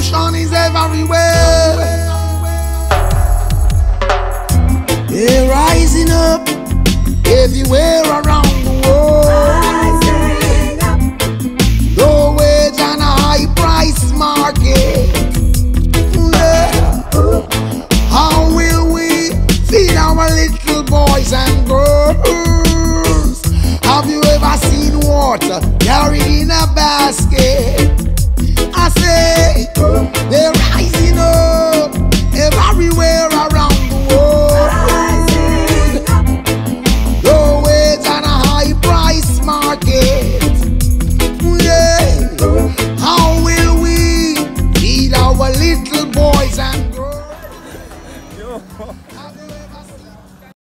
Pollution is everywhere. They're rising up everywhere around the world. Low wage and a high price market. How will we feed our little boys and girls? Have you ever seen water carried in a basket? I say, they're rising up